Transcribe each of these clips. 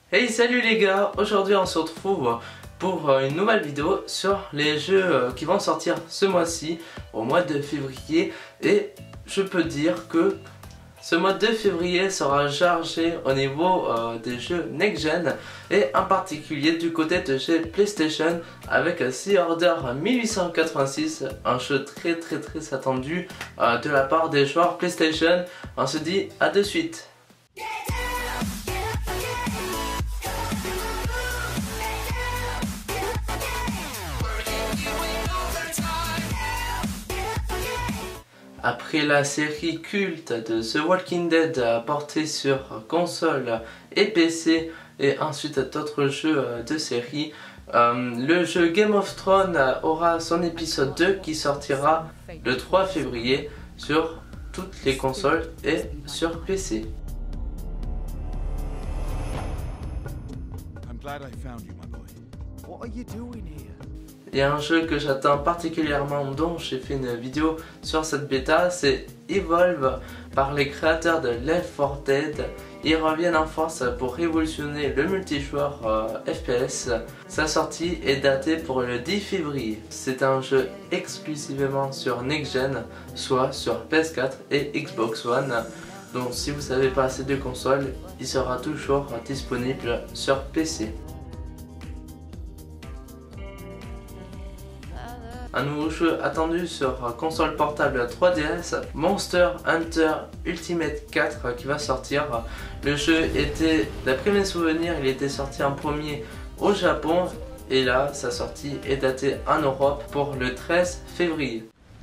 Hey, salut les gars, aujourd'hui on se retrouve pour une nouvelle vidéo sur les jeux qui vont sortir ce mois-ci, au mois de février. Et je peux dire que ce mois de février sera chargé au niveau des jeux next-gen, et en particulier du côté de chez PlayStation avec The Order 1886, un jeu très attendu de la part des joueurs PlayStation. On se dit à de suite. Après la série culte de The Walking Dead portée sur console et PC, et ensuite d'autres jeux de série, le jeu Game of Thrones aura son épisode 2 qui sortira le 3 février sur toutes les consoles et sur PC. Et un jeu que j'attends particulièrement, dont j'ai fait une vidéo sur cette bêta, c'est Evolve par les créateurs de Left 4 Dead. Ils reviennent en force pour révolutionner le multijoueur FPS. Sa sortie est datée pour le 10 février. C'est un jeu exclusivement sur Next Gen, soit sur PS4 et Xbox One. Donc si vous n'avez pas assez de consoles, il sera toujours disponible sur PC. Un nouveau jeu attendu sur console portable 3DS, Monster Hunter Ultimate 4, qui va sortir. Le jeu était, d'après mes souvenirs, il était sorti en premier au Japon, et là sa sortie est datée en Europe pour le 13 février.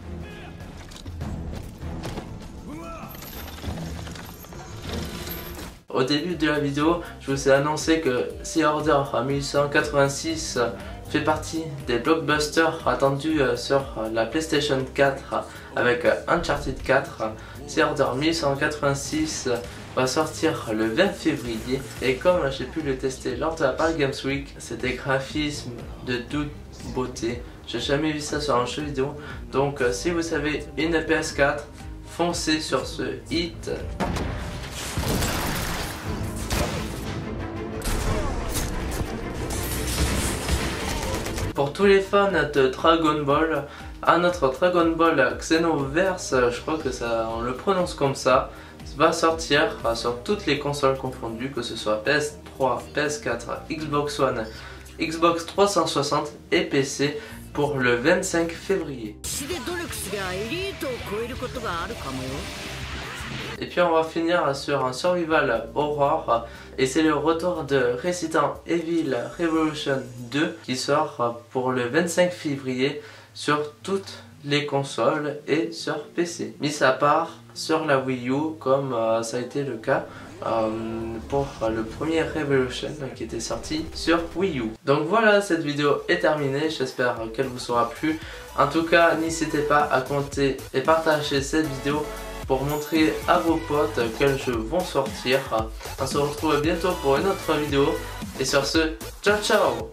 Au début de la vidéo, je vous ai annoncé que The Order 1886 fait partie des blockbusters attendus sur la PlayStation 4 avec Uncharted 4. The Order 1886 va sortir le 20 février, et comme j'ai pu le tester lors de la Paris Games Week, c'est des graphismes de toute beauté. J'ai jamais vu ça sur un jeu vidéo, donc si vous avez une PS4, foncez sur ce hit. Pour tous les fans de Dragon Ball, un autre Dragon Ball Xenoverse, je crois que ça, on le prononce comme ça, va sortir sur toutes les consoles confondues, que ce soit PS3, PS4, Xbox One, Xbox 360 et PC pour le 25 février. Et puis on va finir sur un survival horror, et c'est le retour de Resident Evil Revolution 2 qui sort pour le 25 février sur toutes les consoles et sur PC, mis à part sur la Wii U, comme ça a été le cas pour le premier Revolution qui était sorti sur Wii U. Donc voilà, cette vidéo est terminée, j'espère qu'elle vous aura plu. En tout cas, n'hésitez pas à commenter et partager cette vidéo pour montrer à vos potes quels jeux vont sortir. On se retrouve bientôt pour une autre vidéo, et sur ce, ciao ciao.